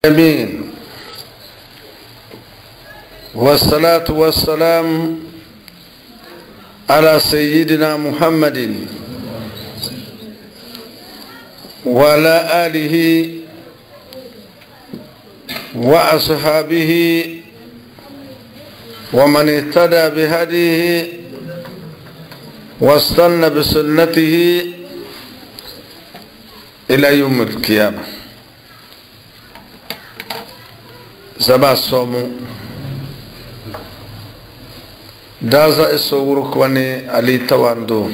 آمين. والصلاة والسلام على سيدنا محمد وعلى آله وأصحابه ومن اهتدى بهديه واستنى بسنته إلى يوم القيامة. زبا الصوم دازا الصورك واني علي تواندو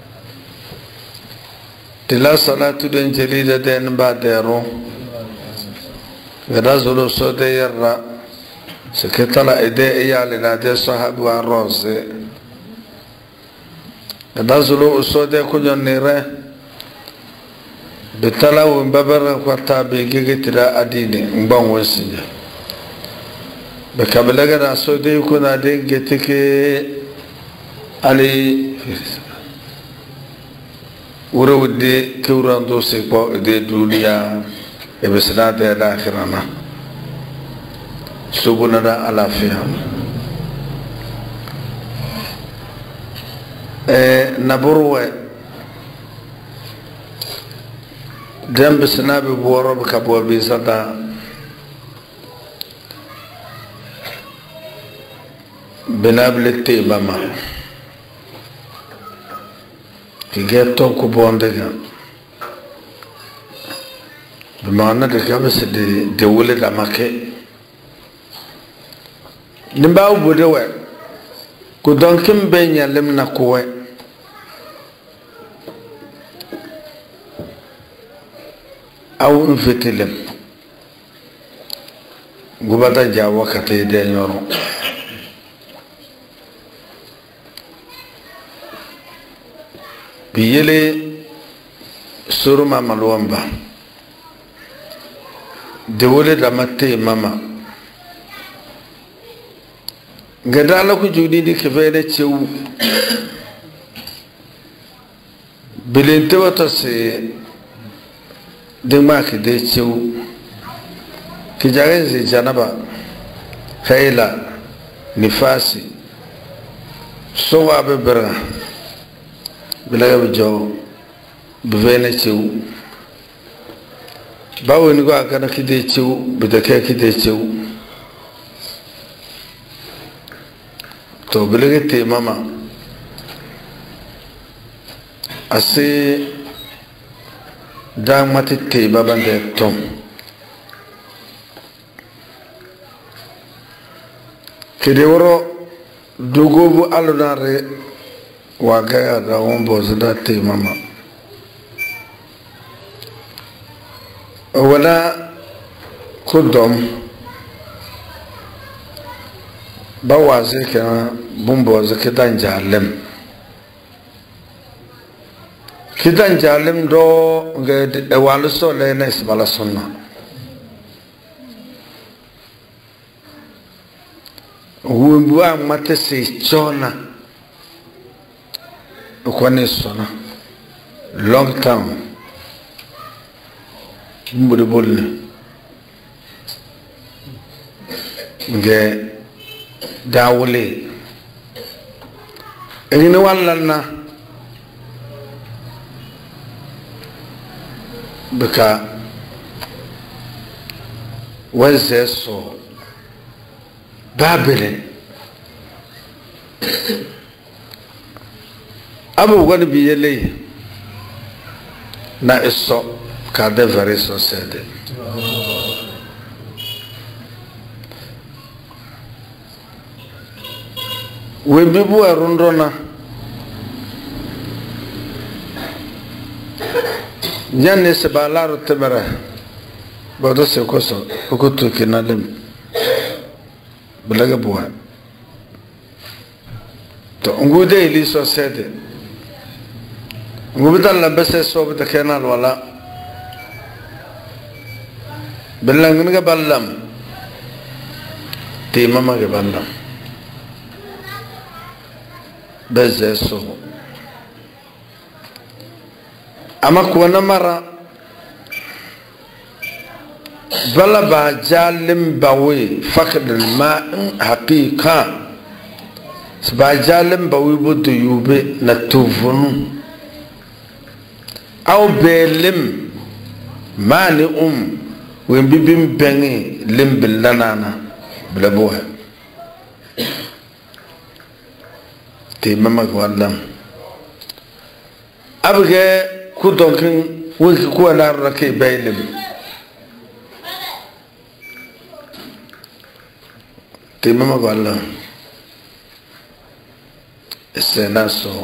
تلا صلاة دين جليدة دين باديرو غدا زلو سودي يرى سكتلا إيدي إيالي نادي صحاب وانروزي غدا زلو سودي كنجن نيره بتلا ومبابر وطابي جيجي تلا أديني مبان وسنجا بكابلغنا سودي يكون أدين جتكي علي ورودي كوران دوسي بو دي دوليا ابسنا دي الآخرنا سبنا على فيها نبروه جنب سنابي بورو بكابو بيسادا بنابلتي بما كي جاتون كوبوندغا بمعنى دكابس دي ولد اماكي نباو بودوه كودونكم بينيا لمنا كوه أو انفتلم غبطا جاوا كتي دي نورو بيلي سورو ماما لوامبا دولي دامتي ماما غدالا كو جودي دي كفينة تشو بلنتي وطسي دماغ دي تشو كجاغي زي جانبا خيلا نفاسي سوا ببرا بلاغ بجو بفينة تشو باو نيغو اكنا كده تشو بدكا كده تشو تو بلاغ تي ماما أسي دامتي تي بابا توم كده ورو دوغوبو ألو ناري واقعا راون بوزدا تي ماما ولا كدوم بوازي كنا بومبوزي كدان جالم كدان جالم دو غد والسو لنا اسبالا سنة وبوا ماتسي تشونا وكوني سنة long time mbudi bolni nge dawule engine wallanna bika wense so babele abu wani biyele na iso kade very so said we bibu arundona nyanne se balaro temera bodo se koso okutu kinalem bulaga buwa to ngude ili so said ngubidan labase so bida kenal wala بالله نجا باللام تيما ما جا باللام بزسو أما كونا مرة bala ba jalim bawe faqd al-ma' haqiqa ba jalim bawe budu yube na tuvunu aw belim mani wen bibim bengi lim billanana blabuha te mama wallam abge ku donkin wiki ku na rake baylim te mama wallam senaso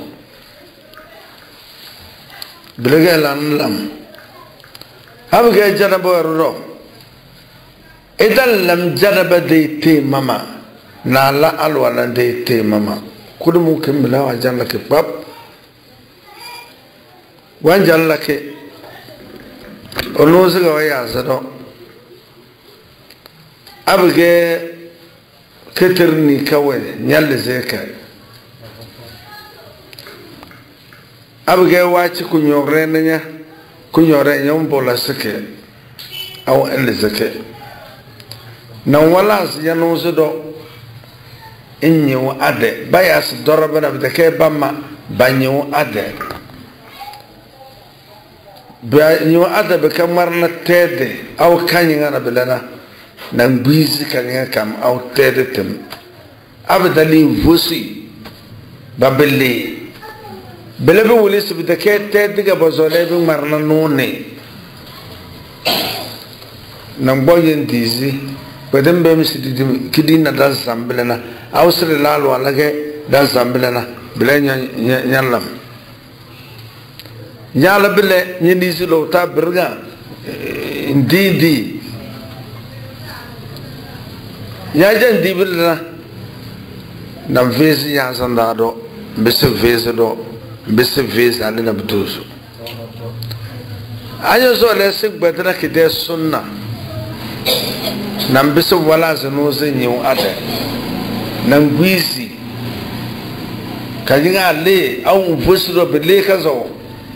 bilage lam abge janabo ro idan lam janaba de te mama na la alwala de te mama kudumu kimbila wa jallake bab wan jallake onoziga wa yazado abge keterni kawe nyalle zeka abge wachi kunyore nya kunyore nyombola seke aw elle zeke na wala yanozido inyu ade bayas dorabana bidake bamma banyu ade banyu ade be kamarna tede aw kanyanga na belana nan bizi kanyanga kam aw tede tem abdali vusi babeli belebe wulis bidake tede ga bozole be marna nune nan boyen dizi بدن بمسي كدينا دان زامبلنا أوصل لالو على كه دان زامبلنا بلا نيالم نيال بلا نيديس لو تا برجع دي ياجن دي بلا نام فيس ياسان دادو بس فيس دو بس فيس علينا بتوسو أيوة سؤال سك بدنا كده سنة nan bisu wala zanu zan yi ada nan gwisi kajin alle au busro bele kazo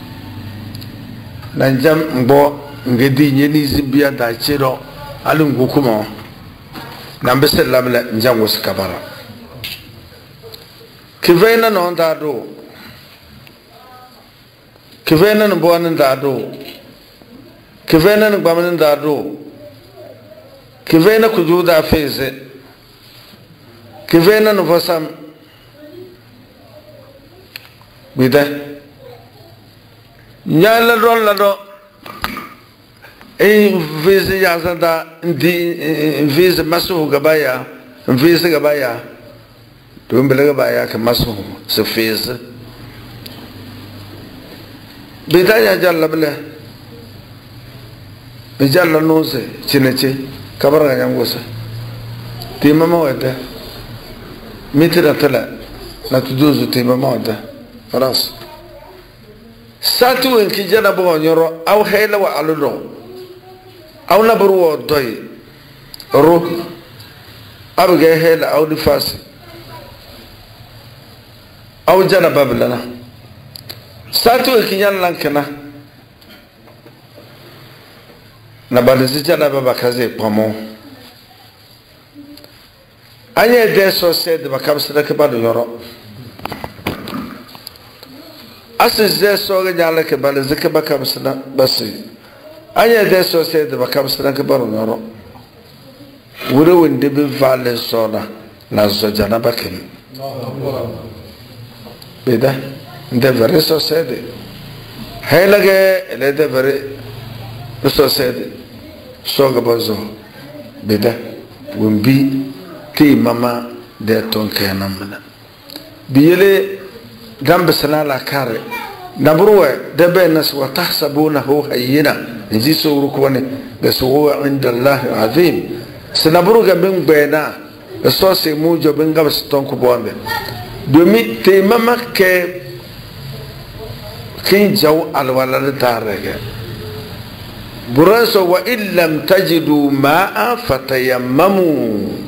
nan jam mbo ngedi nyeni zibia da chiro alun gukuma nan bisu lamla njam wasu kabara kivena non da do kivena no bonan da do kivena no bamanan da do kivena kujuda feze kivena nufasam bida nyala ron la do feze yazanda ndi feze masu gabaya feze gabaya to mbele gabaya ka masu se feze bida ya jalla bele bijalla nose chineche kabara yangosa ti mama wada mitira tala na tuduzu ti mama wada خلاص ساتو إنك جانا بغنيرو أو خيلا وعلو أو نبرو ضي رو أبغى خيلا أو نفاس أو جانا بابلنا ساتو إنك جانا لانكنا نبالزي جانا بابا كازي بامو أني ديسو سيد بكامسنا كبالو يورو أسيز سوغ جالك بالزك بكامسنا بسي أني ديسو سيد بكامسنا كبالو يورو ورو وندي بفعل صونا نازو جانا بكين بيدا ده فري سو سيد هاي لغي لده فري سو سيد سوغ بزو بيدا ومبي تي ماما ده تونكي نمنا بيلي جنب سلالة كاري نبروه ده بينس وتحسبونه هينا نجي سوركوني بس هو عند الله عظيم سنبروه بين بينا الصوصي موجو بين قبس تونكو بوامبي دومي تي ماما كين جو الولد تارك براسو وإن لم تجدوا ماء فتيمموا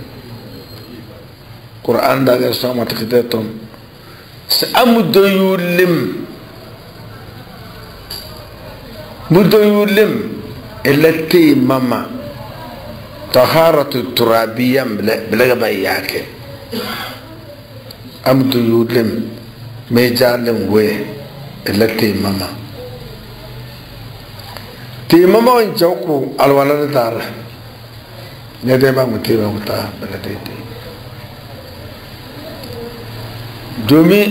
Quran daga sama tekitetom sa'amuduyulim muduyulim elati mama طهارة الترابية بلغ بياك أمد يولم ميجالم وي التي ماما تي ماما وين جوكو الولد دار نديما متيبا متا بلديتي دومي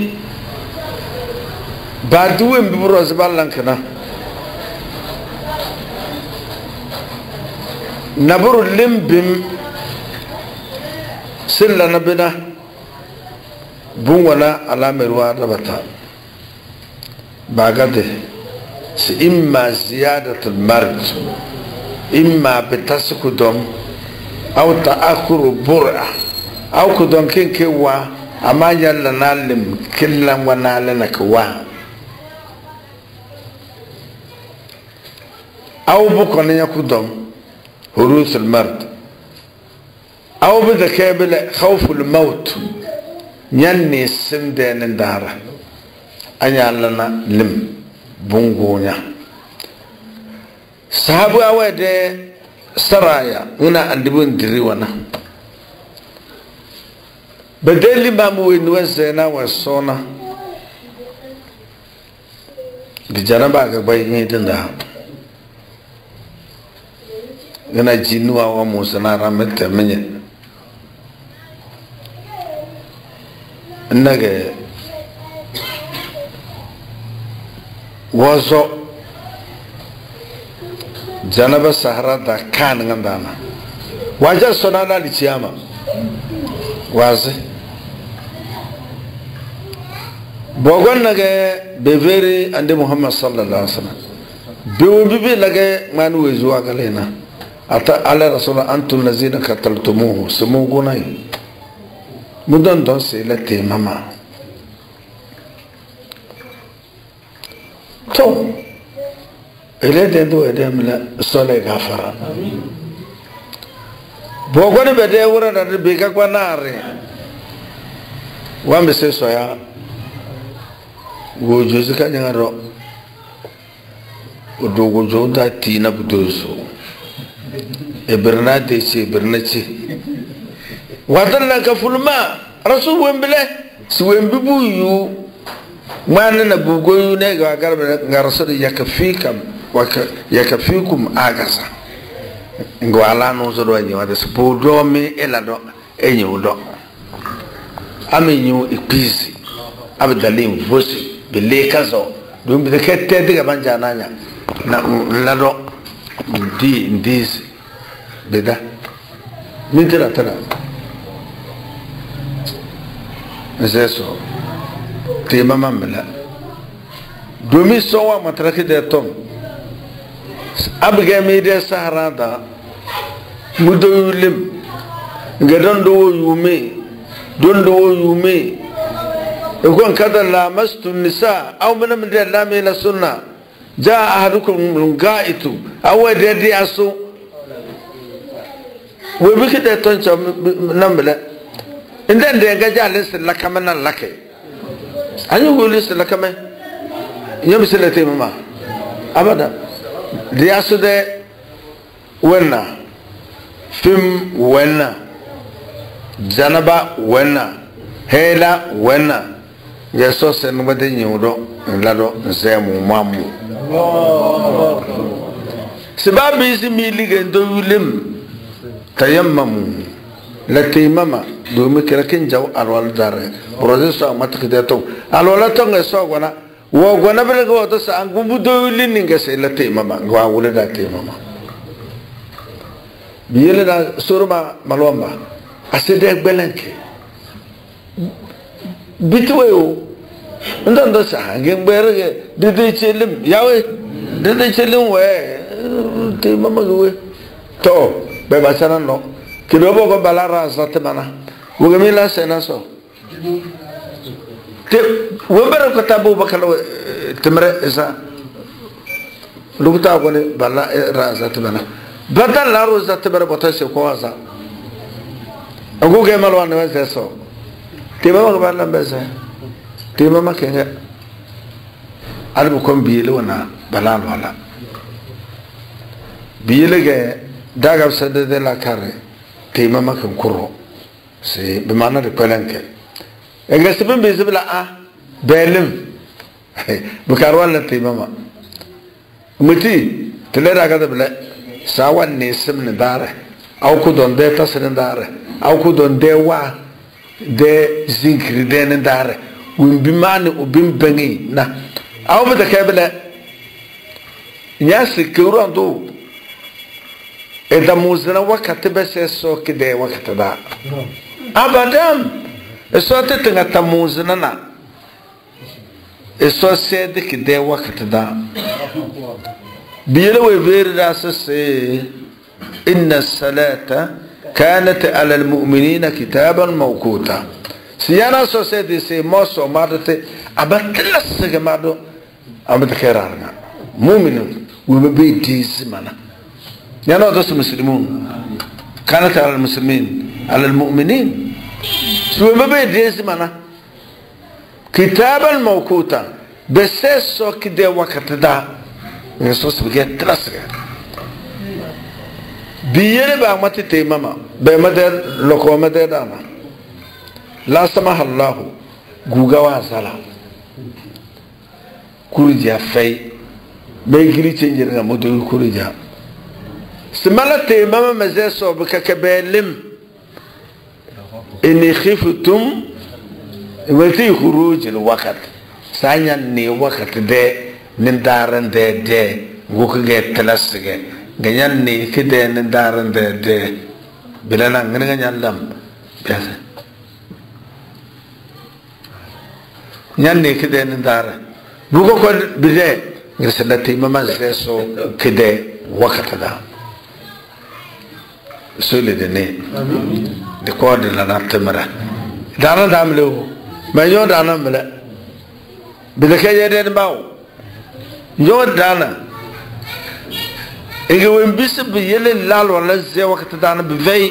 بعدوين ببروز بالانكنا نبر لمبم سلا نبنا بونا على مروا ربطا بعده إما زيادة المرض إما بتسكدهم أو تأخر برع أو كدون كين كوا أما يلا نعلم كلا ونعلن كوا أو بكون يكدهم حروس المرض أو بذكابل خوف الموت يني سندين دارا أني لنا لم بونغونيا صحابة أود سرايا هنا عندبون دريوانا بدل ما موين وزنا وصونا بجانبا كبايني تندا gana jinuwa wa musana ramata menye nage wazo janaba sahara da kan ngandana waja sonana lichiyama wazi bogon nage beveri ande Muhammad sallallahu alaihi wasallam bewo bibi nage manu wezuwa galena ata ala rasul antum lazina qataltumuhu sumugunai mudan don se la te mama to ele de do edemla sole gafara bogoni be de wura da be ga kwanare wa me se soya go jozi ka nyaro odo go jonda tina budoso برنادي شيء برناتي وادلنا كفلما رسول وينبله سوين بيبويو ما لنا بوجو نيجا قال رسول يكفيكم يكفيكم أجازا نقول الله نوزر ويني هذا سبودومي إلا دو إني ودو أمينيو إبيزي أبدالين فوسي بليكازو دوم بدكتة ديك بانجانانيا لا دو ديزي beda mintira tana zeso te mama mala domi sowa matraki de tom abga mi de saharada mudoyulim ngadan do yume dondo yume ekon kada lamastu nisa aw min de lamina sunna jaa ahadukum gaitu aw de asu we bi kide toncha nambele inden de gaja lis la kamana lake anyu golis la kame nyam silate mama abada diasu de wenna fim wenna janaba wenna hela wenna yeso sen wade nyudo lado zemu mamu sibabi isi milige ndo yulim تيمموا لتيمما دومي كركين جو الوالد داره بروزيسو ما تكديتو الوالد تونغ سوغنا وغنا بلغو تس انغو بدو لينغ سي لتيمما غوا ولدا تيمما بيلدا سورما مالوما اسيدك بلنكي بيتويو ندان دسا غين بيرغ ددي تشلم ياوي ددي تشلم وي تيمما غوي تو beba sana no kidogo ko balara zatmana wugamila senaso te wobere ko tabu bakalo temre isa lugta ko ne bala ra zatmana badal la ro zatmara botase ko waza agu ke malwan ne seso te baba ko bala mbese te mama kenga albu kon biyele wana balal wala biyele ge daga sade de la carre te mama kan kuro se be mana de pelanke e gasibin be zibla a belim bukarwan la te mama muti tele daga de bla sawan ne sim ne dare au ku don de tasrin dare au ku don de wa de zinkri de ne dare wimbi mani ubim bangi na au be de kebele nyasi kuranto إذا موزنا وقت بس السوق كده وقت ده أبدا السوق تتنقى تموزنا نا السوق سيد كده وقت ده بيلو يبير راسس إن الصلاة كانت على المؤمنين كتابا موقوتا سيانا السوق سيد سي موسو مارته أبدا لسه مارو أبدا كيرارنا مؤمنون وبيديز منا يعني هذا المسلمون كانت على المسلمين على المؤمنين سوى ما بيدرس منا كتابا موقوتا بس سو كده وقت ده يسوس بيجي تراسك بيجي بقى ما تتيمما بمدر لقوم مدر دانا لا سمح الله جوجا وازلا كوريجا في بيجري تنجرنا مدو كوريجا سمالتي ماما مزاسو بككبالم إني خفتم ولتي خروج الوقت سانيا ني وقت ده نندارن ده غوكي تلاسك غنيان ني كده نندارن ده بلانا غنيان لام بس نيان ني كده نندارن بوكو كون بده غسلتي ماما مزاسو كده وقت ده سولي دني دكور دلنا تمرة دانا داملو ما يو دانا ملا بدك يدين باو يو دانا إذا وين بيس بيجي لال ولا زي وقت دانا بفي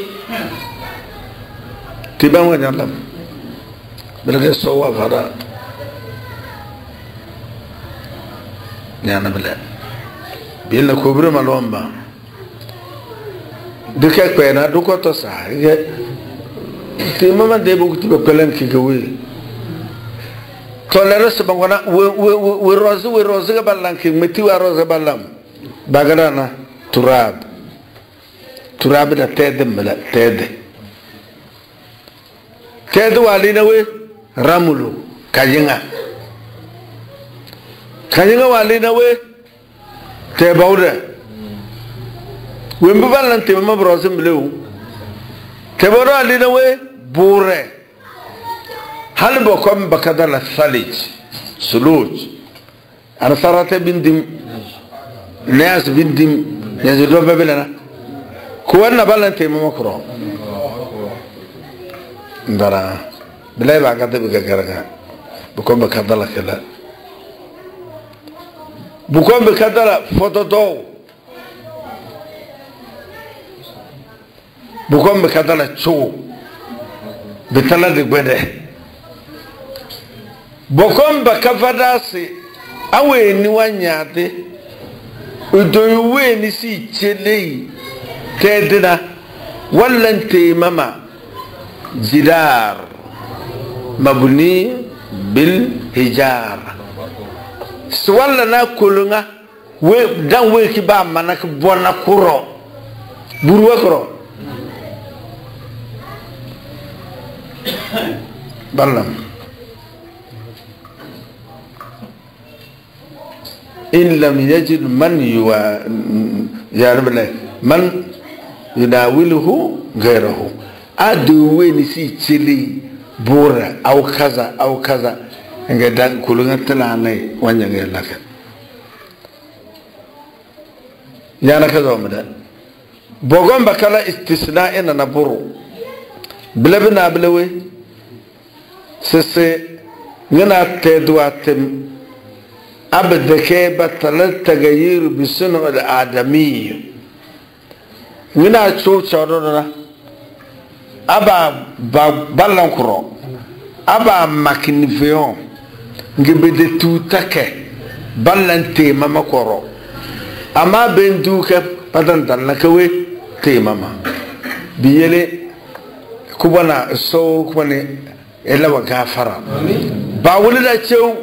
تبان وين يعلم بدك يسوى فرا يعني بلا بيلنا كبر مالهم با دكاك بينا دوكو تصح تيمما ديبو كتب كلام كيكوي تولرس بانغنا وروز بالان كي متي وروز بالام باغرانا تراب ده تيد ملا تيد والينا وي راملو كاجينغا والينا وي تيباوده وين ببالن تيمما بروزم بلو تبرو علينا وي بورة هل بكم بكذا الثلج سلوج أنا صارت بندم ناس بندم يزيدوا ببلنا كوانا بالن تيمما كرو درا بلاي بعقد بكذا بكم بكذا كذا بكم بكذا فوتو بكم بكذا شو بثلاث بده بكم بكفدا سي أوي نوانياتي ودوي نسي تشلي تدنا ولا انت ماما جدار مبني بالحجار سوالا ناكلنا ودان ويكي با منك بونا كورو بروا كورو بلم إن لم يجد من من يناوله غيره أدوي نسي تشلي بورا أو كذا إنجدان كلنا تلاني وانجا لك يعني كذا ومدا بوغم بكلا استثناء إننا برو بلبنا بلوي سسي ننا تدواتم أبدا كيبا تلت تغيير بسنة الآدمية ننا تشوف شعرنا أبا بالان كرو أبا ماكنفيون نجبد توتك بالان تيما مكرو أما بندوك بدن دلنكوي te mama biyele kubana so kubane ela wa gafara ba wulida cew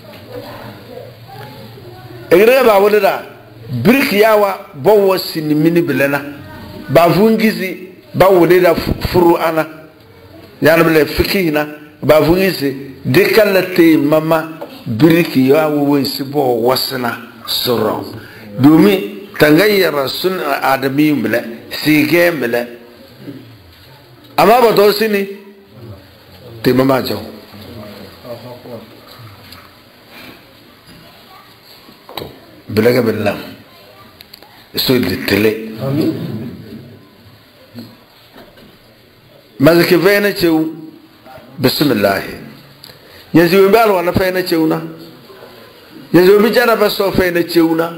egre ba wulida birk yawa bawo sinimini bilana ba vungizi ba wulida furu ana yana bile fikina ba vungizi dekalate mama birk yawa wensi bo wasna sura dumi tangayyara sun adami bile sige bile amma ba to sini te mama jaw to bilaga billah so de tele mazike vena chew bismillah yanzu bi alwa na fena chewna yanzu bi jara ba so fena chewna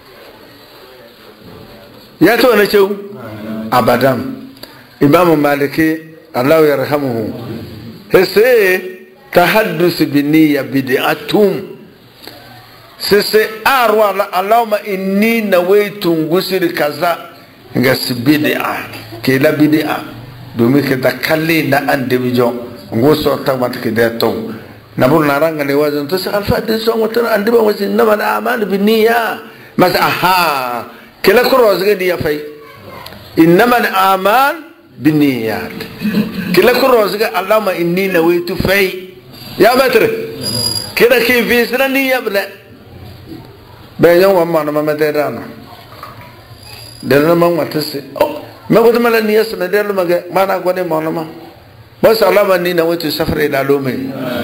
ya to na chew abadan imam maliki Allah yarhamuhu hese tahaddus bi niyya bid'atum sese arwa Allahumma inni nawaitu gusir kaza ngas bid'a ke la bid'a domin ke dakalle na andebijo ngoso ta mata ke da to nabur naranga ne wazan to sai alfadin son watan andiba wazin nama da amal bi niyya mas aha kila kurwa zga niyya fai innama al amal bin niyyat kila kurwa zga Allahumma inni nawaitu fai ya matr kida ke fi sira niyya bla bayan wannan ma da dana da man wata sai ما قلت ملا نياس مدير ما أنا أقولي ما أنا ما بس الله مني نويت سفر إلى لومي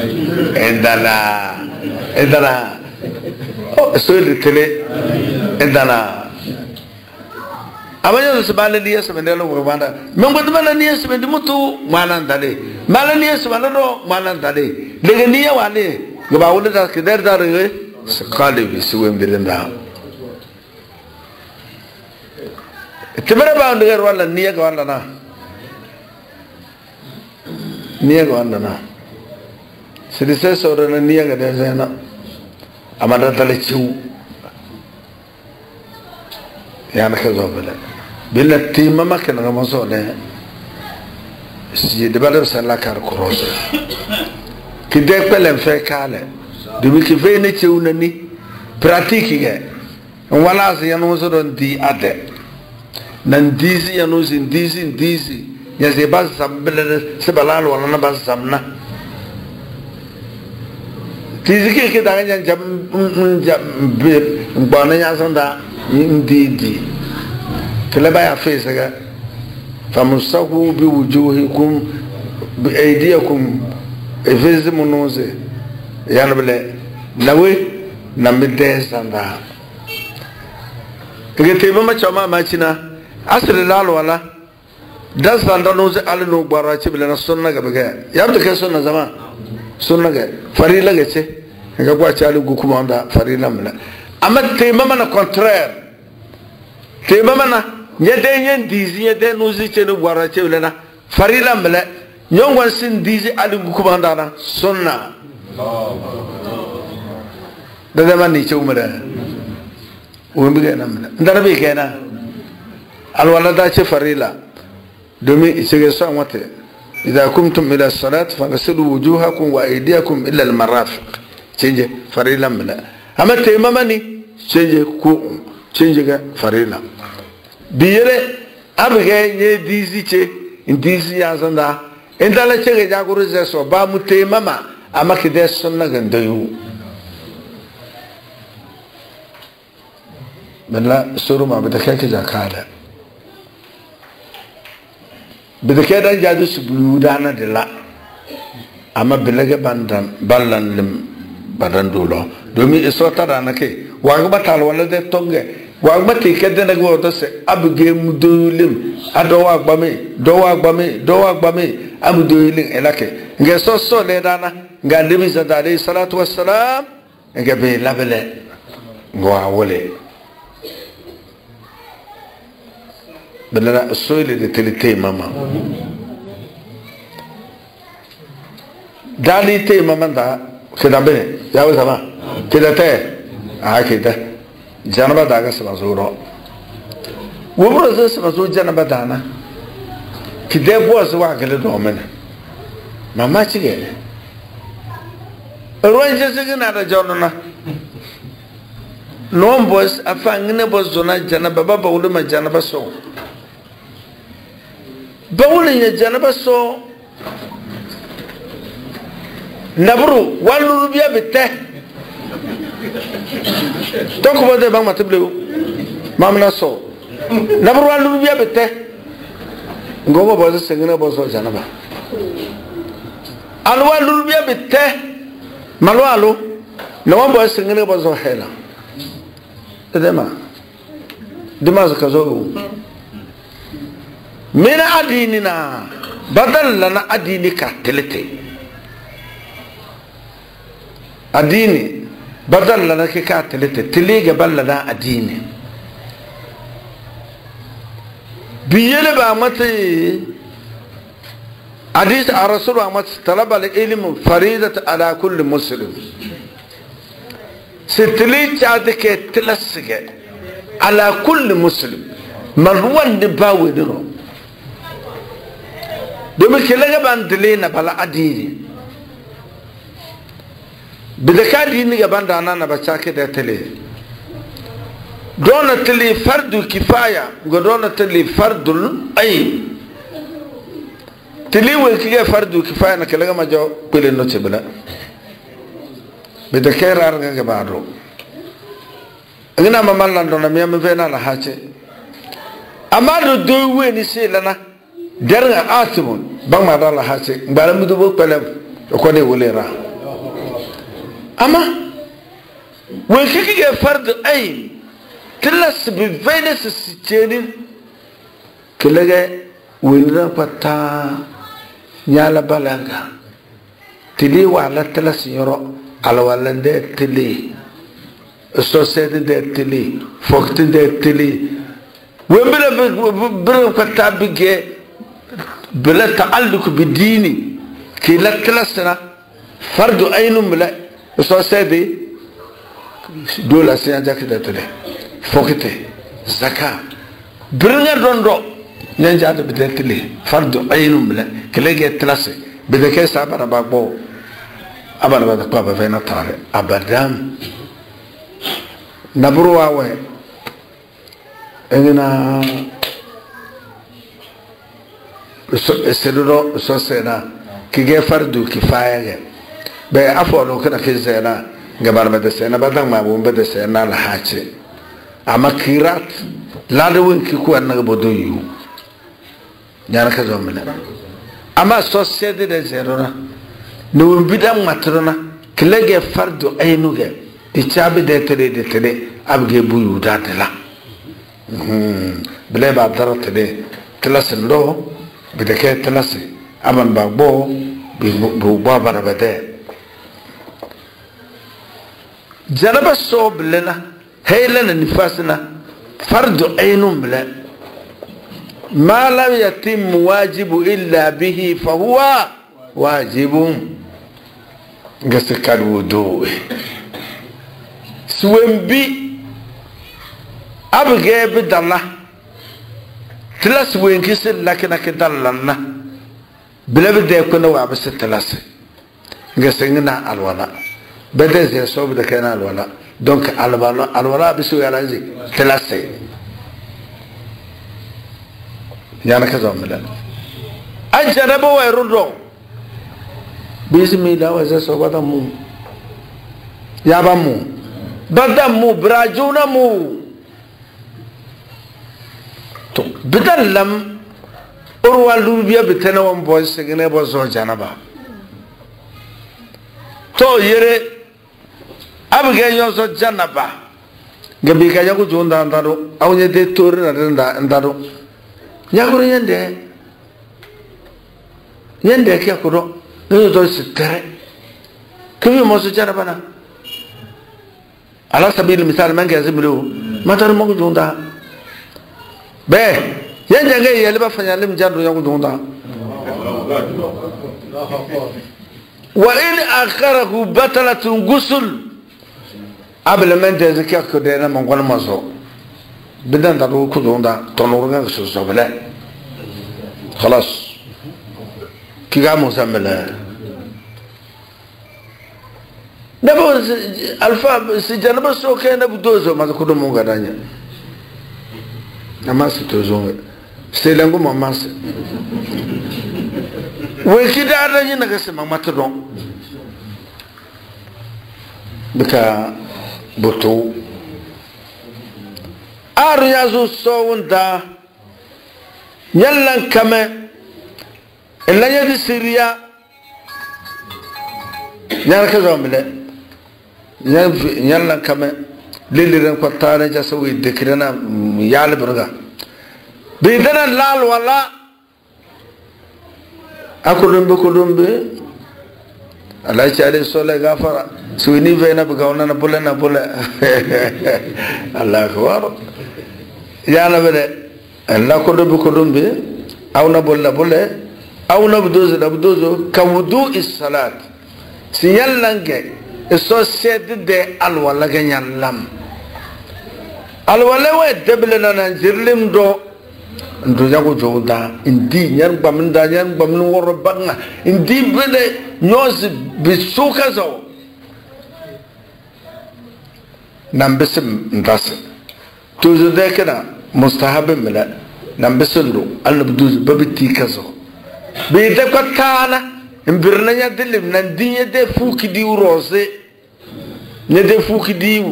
عندنا سؤال تلي عندنا أما يوم سبالة نياس مدير لو ما من قلت ملا نياس مدير متو ما نندالي ملا نياس ما نندالي لكن نيا واني قبائل ده كدر داره سكالي بيسوي مبيرنا تبرع باندر ولا نية كوالا نا نية كوالا نا سيدسة سورنا نية كده زينا أمانة تلتشو يعني كذا بلا بلا تيم ما كنا كمسؤولة سيدبالر سلا كار كروس كده بلهم فكالة دمي كيفين تشو نني براتيكيه ولا سيانوسون دي أده nandizi ya nuzi ndizi ya zebaz sambele sebalal wala na baz samna tizike ke daga jam bir bana ya sanda ndidi kala baya fesa ga famusahu bi wujuhikum bi aydiyakum efezimu nuze yana bele nawe namide sanda kete mama chama machina asiri lalo wala dan sanda no se alno gbara ci bilana sunna ga baga yabda kai sunna zama sunna ga farila ga ce ga kwa ci alu kuma da farila mala amma tema mana contraire tema mana nyede yen dizi nyede no zi ce no gbara ci bilana farila mala nyongwan sin dizi alu kuma da na sunna da man ni ce umara umbi ga nan mala ndara be kenan الولد فريلا دمي سيجسوا متى إذا كنتم إلى الصلاة فغسلوا وجوهكم وأيديكم إلى المرافق تيجي فريلا ملا أما تيمامني تيجي كو تيجي فريلا بيره أبغى يديزي تي إنديزي أزندا إنت لا تيجي جاكوري زسوا بامو تيماما أما كده سنة عنديو بلا سورة ما بدك جاكالا بدكيدا جادو سبودانا دلا أما بلغة بالان لم بدن دولو دومي إسوتا رانكي واغبا تالوالا دي تونغي واغبا تيكيدا نغو تسي أبغي مدولم أدو واغبامي أبو دولم إلاكي نغي سوسو ليدانا نغا نبي زد عليه الصلاة والسلام نغا بي لابلي نغوا ولي بلنا السؤال اللي تلتي ماما دالي تي ماما دا كده بني يا وزما كده تي كده جنبا داغا سبازورو Woman says, Janabadana. Kideb was a wagged woman. Mamma Chigay. Arranges again at a Jonah. No boys, a fanginable zona Janababa Boluma Janabaso. Bowling a Janabaso Nabru, one Rubia Bete. Talk about the Bamata Blue. Mamma so. Number one Rubia Bete. Go about the singing about Janaba. Alwa Rubia Bete. Malualo. No one was singing about Zohela. The Demazakazo. Mina Adinina. Badal Lana Adinika Telete. Adini. Badal Lana Kika Telete. Tiliga Balada Adini. Biyele ba mati hadith ar-rasul Ahmad talab al-ilm faridat ala kulli muslim sitli chaadike tilasge ala kulli muslim marwan de bawidro domi kelega bandlina bala adini bidaka dini ga bandana na bachake da tele دونة اللي فرد كفاية ودونة اللي فرد أي تلي وكيا فرد كفاية نكلم ما جو بيلنو تبلا بدكير أرجع كبارو أنا ما مالنا دونا ميا مفينا لحاجة أما دو وين يصير لنا درنا آسمون بام ما دار لحاجة بارم دو بقلم أكوني وليرا أما وكيا فرد أي تلاس بفينس السجين كلاجة ويلنا بتا نيالا بالانغا تلي وعلى تلاس يرو على والده تلي السوسيد ده تلي فوقت ده تلي وبلا بلا بتا بيجي بلا تعلق بديني كلا تلاسنا فرد أينهم بلا السوسيد دول أسيان جاك ده تلي فوقته زكاة برنا روندو نجاد بدتلي فرد عينهم بلا كلاجي تلاسي بدك يسابنا باقبو أبنا بدك بابا فينا تاري أبدام نبروا وين إننا سيدنا سوسنا كي فرد كفاية بأفعلوا كنا كيزنا قبل بدسنا بدل ما بوم بدسنا لحاجة أما كيرات لا دوين كيكو أنا بدويو يعني كذا منا أما سوسيدي دزيرونا نوين بدم ماترونا كلاجي فرد أينوجا تشابي دتري أبغي بيو داتلا بلا بعذر تري تلاس اللو بدك تلاس أمن بابو بابا ربده جرب الصوب لنا هي لنا نفاسنا فرد عينهم بلا ما لم يتم واجب إلا به فهو واجب قسك الوضوء سوين بي أبغي بدالله تلاس وين كسر لكنك دلنا بلا بده يكون وعبس التلاس قسنا الولاء بدأ زي صوب ده كان الولاء دونك الولاء بيسوي على زي تلاسي يعني كذا ملا أجربوا ويردوا بسم الله وزي صوب ده مو يا بامو بدأ مو براجونا مو تو بدلهم أروالو بيا بتناوم بوز سجنة بوزو جانبا تو يري أبغى يوصل جانبا قبل كي يقول جون دارو أو يدي تور دارو يقول يندى كي يقولوا نيجي ستة كم يوم وصل جانبا نا على سبيل المثال من كذا بلو ما ترى ما يقول جون دا به يندى كي يلبس فنيالم جانو يقول جون دا وإن أخره بطلة غسل قبل من تزكى كدينا من قول مزو بدنا نروح كذا تنورنا كسوسبلا خلاص كي قاموا سملا نبغى ألفا سجنا بس أوكي نبدوزو ما تكونوا مونغانيا نماس توزون سيلانغو ماماس وكذا أرجع نكسر ماما ترون بكا بوتو أريازو سووندا يلان كما إلا يدي سوريا يلان كزومله يلان كما ليلرن كتارن جسوي ذكرنا يال برغا بيدنا لال ولا أكلم بي الله يجعله سولة غافرة سويني فينا بقولنا نبولة الله أكبر يا نبلة الله كلهم بي أو نبولة أو نبدوزو كودو الصلاة سيالنك السوسيد ده الولا كنيالام الولا ويدبلنا نجرلم دو ndo jago joda indi nyar bamnu woro banga indi bele nyos bisuka zo nambesim ndas tuzu dekena mustahab mala nambesundu alnabduz babiti kazo be de kotana imbirna nya dilim nan dinye de fuki di rose ne de fuki diu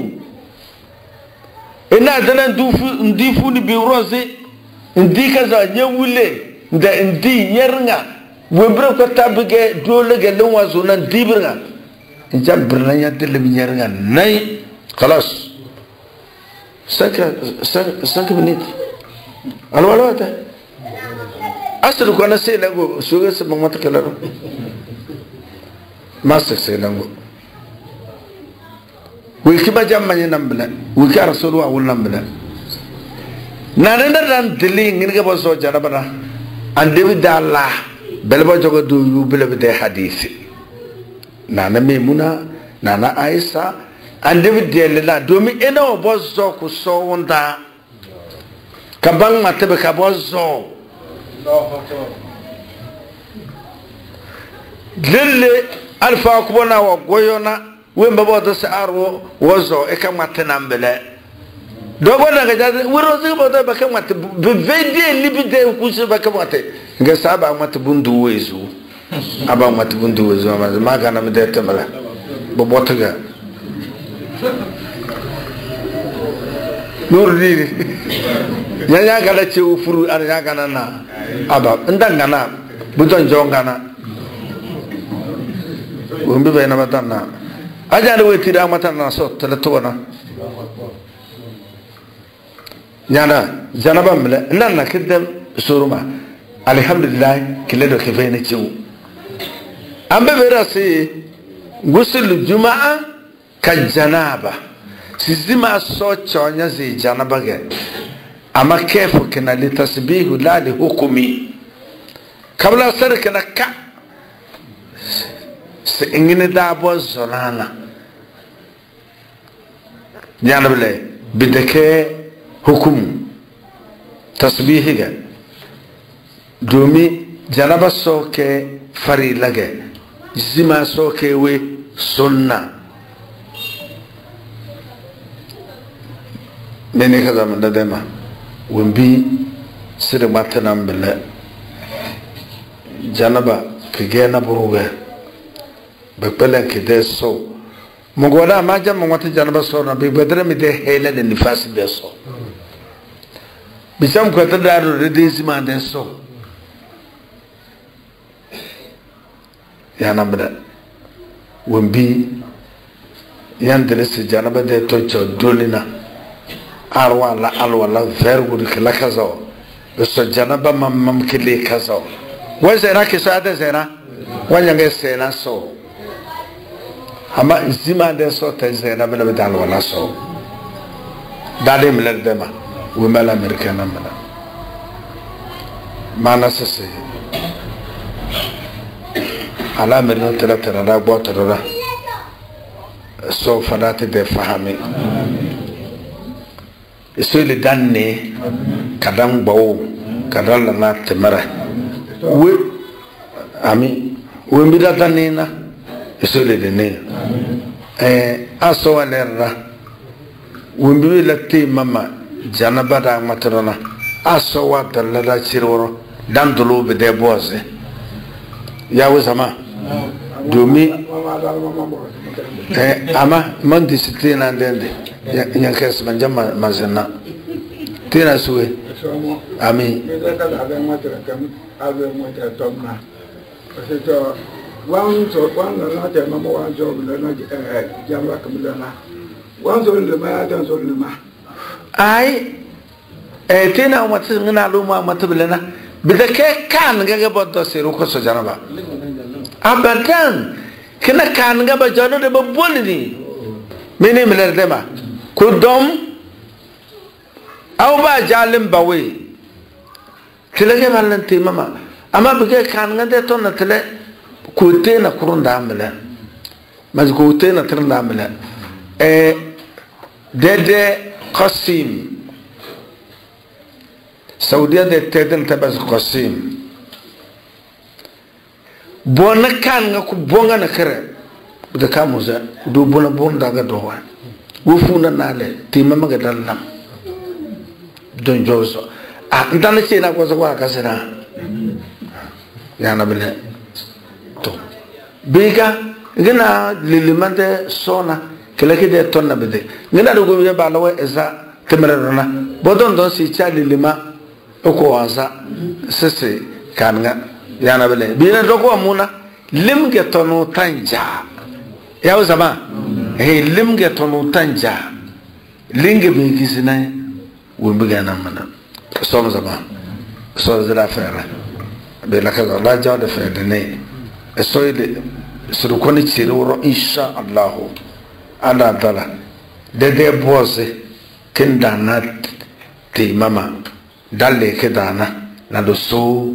ina dana dufu ndifu ni bi rose ndi kaza nyewule nda ndi nyernga webre ko tabge dole ge lon wazo nan dibirga njam birna nya dilim nyernga nay خلاص 5 minutes alwala ta asru ko na sai lago suga se mamata kalaro master sai lago wi kiba jamma ni nambla wi ka rasulu wa nambla nananda dan dili ngin ga boso jarabara ande bi dalla belbo jogo do yu belbe de hadith nana memuna nana aisha ande bi de la domi eno boso ku so wonda kabang matebe ka boso lille alfa kubona wa goyona wemba bodo se arwo wozo e ka matena mbele dogo daga jade wiro zigo bodo ba ka mat be vede libide kusi ba ka mate nga saba mat bundu wezu aba mat bundu wezu ma kana me de temala bo botaga nur diri nyanya kala ci ufuru ar ya kana na aba ndanga na buton jongana wumbi be na batana ajana weti da matana so teletona nyana janaba mle nanna kidem suruma alhamdulillah kiledo kifene ciu ambe berasi gusul jumaa ka janaba sizima so chonya zi janaba ge ama kefu kina litasbihu la li hukumi kabla sarka nakka se ingine da bo zonana janable bideke hukum tasbihiga domi janaba soke fari lage zima soke we sunna nene kaza manda dema wumbi sire matana mbele janaba kigena buruga bekpele kide so mugwada maja mwati janaba so na bigwedre mi de hele de nifasi de so bisam kwata daru redisi ma de so ya nambda wumbi yandresi janaba de tocho dolina arwa la alwa la vergu de la kazo so janaba mam kili kazo wa zera ki saade zera wanyanga sena so ama zima de so te zera bela dal wala so dade mel dema we mala americana mala mana sese ala merno tela tera da botoro so fadate de fahami so le danne kadang bawo kadang na temara we ami we mi da danne na so le ne aso walerra we mi la te mama janaba da matrona aso wa dalla chiroro dan dolo be de boze ya we sama domi ama man discipline andende yang kes manjama mazana tina suwe ami ai tina matu ngina luma matu bilana bidake kan gaga bodo siru ko so janaba abadan kena kan ga ba jono de bolni mini miler dema kudom au ba jalim bawe tilage balan te mama ama bige kan ga de to na tele kote na kurunda amela mas kote na tranda amela dede qasim saudiya de tedel tabas qasim bona kan nga ku bonga na kare da kamuza do bona bonda ga do wa wo funa nale ti mama ga dalam don jozo ndana ce na ko so wa ka sera ya na bele to biga gina lilimande sona kele ke de tonna bede gina do go be ba lawa eza temerana bodon don si cha lilima ko wanza sese kanga yana bele bina doko amuna limge tonu tanja ya uzama limge tonu tanja linge be kisina wumbiga na mana so zama so zira fera be la kaza la jawda fera ne so ile suru koni chiro insha Allah ala dala de boze kenda na ti mama dalle kedana na do so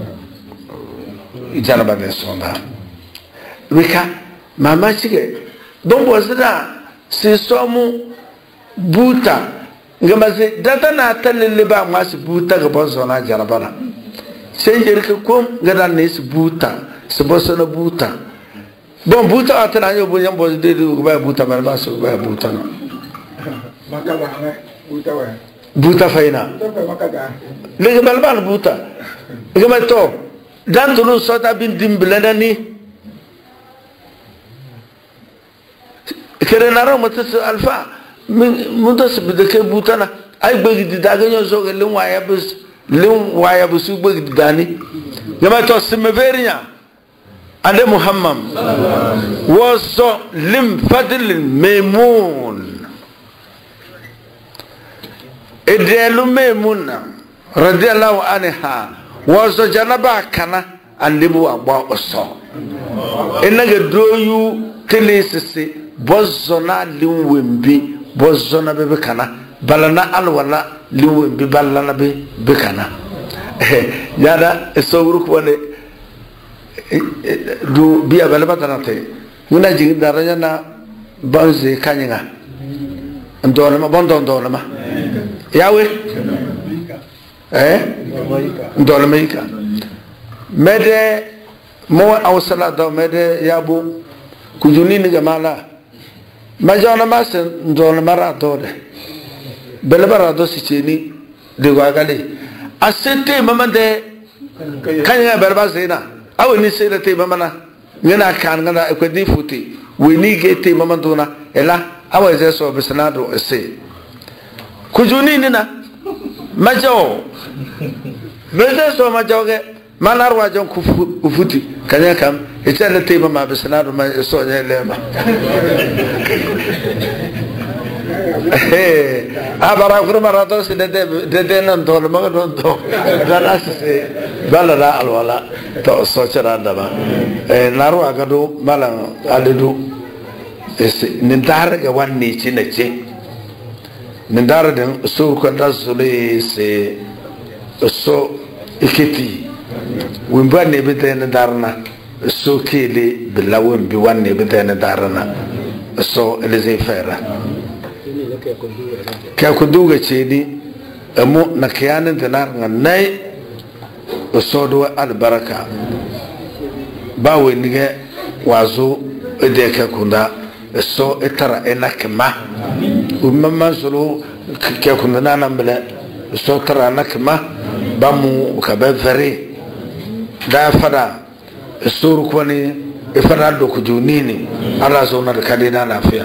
janaba be sonda wika mama chige don bozida si somu buta ngama se data na talele ba mas buta ga bozona janaba na senjer ke kom ngada ne si buta se bosona buta bon buta atana yo bo nyambo de ba buta ba so ba buta na makala buta wa buta faina le balban buta ngama to dan dulu sota bin dimblana ni kere naro matas alfa mudas bidake butana ay bagi didaganyo so lin waya bus bagi didani ngama to simeverinya ande muhammad was lim fadl maimun idelu maimuna radiyallahu anha wazo janaba kana alibu agba oso enaga doyu telesese bozona liwembi bozona bebe kana balana alwala liwembi balana be kana yada esowru ko ne du biya balaba tanate nguna jigi daranya na banze kanyanga ndona ma bondo ndona ma yawe ndona meika mede mo awsala do mede yabu kujuni ni gamala majona masen ndona mara dode belabara do sicheni de wagale asete mamande kanya berba zena aw ni sele te mamana ngena kan ngana ko di futi we ni gete mamanduna ela aw ezeso bisanado ese kujuni ni na majo beze so majoge manar wajon ku futi kanya kam etele te mama bisanado ma so nyelema abara kurma rato se de nan to ma don to dana se balala alwala to so charanda ba naru agado malan aledu ese nindar ga wanni cinace nindar den so ko dasule se so ikiti wimba ne beten darna so kele bilawin bi wanne beten darna so eleze fera كيا كندوغا تشيدي أمو نكيان تنار ناي وصودوا البركة باوي نيجا وازو إديكا كندا الصو إترى إنك ما ومما سلو كيا كندا نعمل الصو ترى إنك ما بامو كباب فري دا فدا الصور كوني إفراد كجونيني على زونا الكادينا نافيا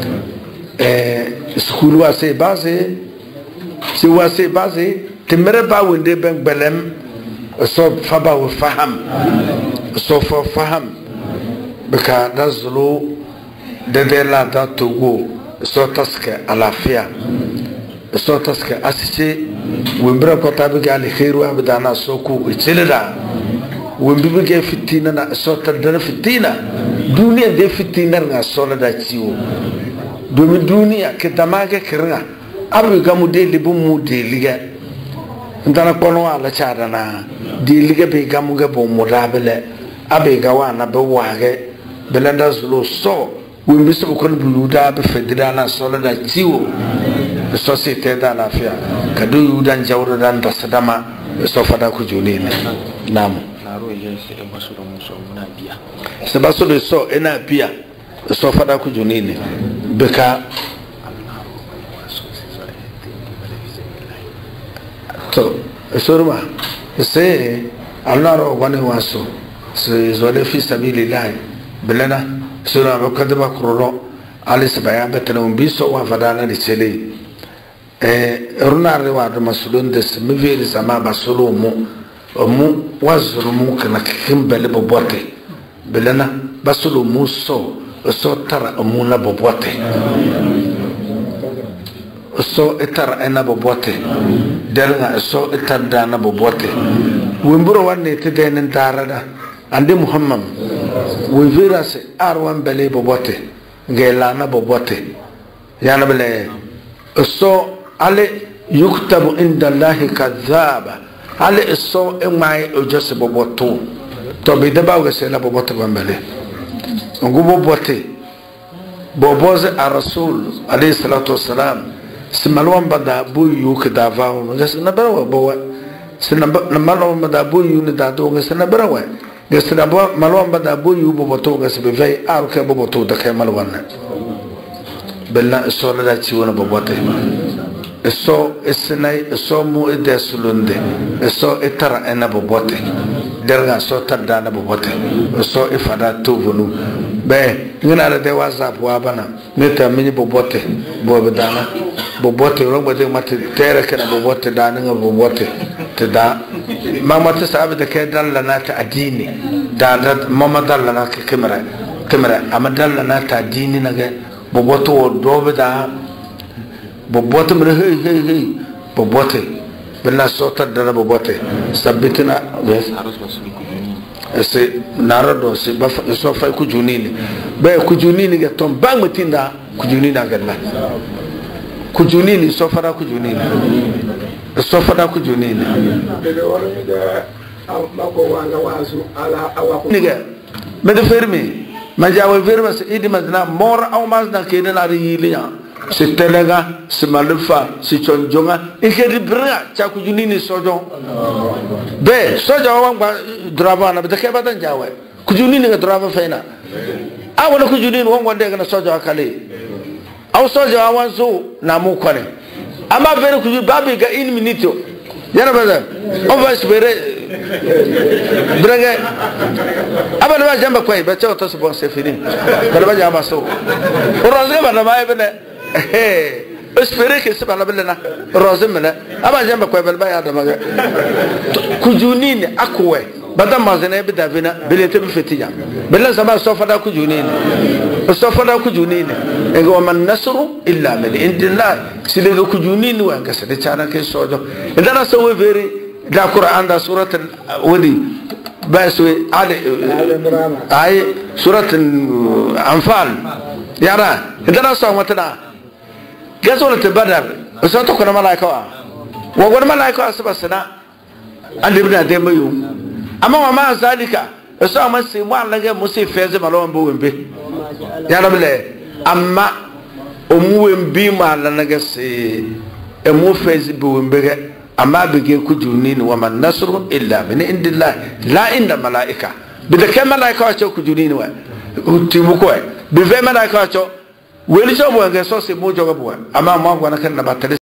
سكول واسي بازي si wase base timere ba wende ben belem so faba wo faham so for faham beka dazulu de la da togo so taske alafia so taske asise wembra ko tabe gali khairu abdana so ku ichilida wembi be fitina na so tadana fitina duniya de fitina nga so da ciwo domin duniya ke damage kirnga abu gamu de libu mu de liga ndana kono ala chada na de liga be gamu ga bo mudabele abe ga wana be wage belanda zulu so we bisu ko buluda be fedira na solo da ciwo societe da lafiya kadu yudan jawro dan da sadama so fada ku junine namu naro yense e basuro muso na biya se basuro so ena biya so fada ku junine beka so surma se alnaro wani waso se zole fi sabilillah bilana sura bakadba kurro alis bayan betano biso wa fadana ni chele runare wa do masulun des miveri sama basulumu mu wazrumu kana kimbele bobote bilana basulumu so tara amuna bobote so itar ena bobote derga so itar dana bobote wimburo wanne te denen darada ande muhammad we virase arwan bele bobote gelana bobote yana bele so ale yuktabu inda allahi kadhaba ale so emai ojose boboto to be deba wese la bobote bambele ngubo bobote boboze ar-rasul alayhi salatu wassalam simalwan bada buyu kada vawo ngas na barawa bawa sinamalo bada buyu ni da do ngas na barawa ngas na malwan bada buyu boboto ngas be vai arke boboto da kai malwan bella so la ci wona bobote so esnai so mu ide sulunde so etara ena bobote derga so tadda na bobote so ifada tuvunu be ngina la de whatsapp wa bana meta mini bobote bobe dana bobote rongo de mate tere kana bobote dana nga bobote te da mama ta sabe da kai dalla na ta adini da mama dalla na ka kamera amma dalla na ta adini na ga boboto dobe da bobote mre hey bobote bella sota da bobote sabitina yes se narado se ba so fa ku junini be ku junini ga ton bang mutinda ku junini ga la ku junini so fara ku junini so fara ku junini niga me de fermi ma jawo ferma se idi mazna mor aw mazna ke na ri liya se telega se malufa se chonjonga e ke di bra cha ku junini sojo be sojo wa drava na be ke badan jawe ku junini ga drava faina awala ku junini won wonde ga sojo akale aw sojo awan so na mu kwane ama vere ku babi ga in minute yana baza on va espérer branga abana ba jamba kwai ba chaw to so bon c'est fini bala ba jamba so roze ba na ba bene espérer que c'est pas la belle na roze mena aba jamba kwai bala ba ya da maga kujunini akwe bada mazene be davina belete be fetiya bella sama so fada kujunini ego man nasru illa min indillah sile kujunini wa ngasa de chana ke sojo ndana so we veri da Quran da surat wadi baswe ali ay surat anfal yara ndana so matana gazola te badar so to kono malaika wa gon malaika asbasna andi bina de mayu amma wa ma zalika so ma se mo Allah ga mo se feze malon bo wembe yara bele amma omuwe mbima la nagase emu fezi buwembege ama bege kujunini wa man nasru illa min indillah la inda malaika bidake malaika cho kujunini wa utimuko be malaika cho weli so mo ngeso se mo joga buwa ama mo ngwana kan na batale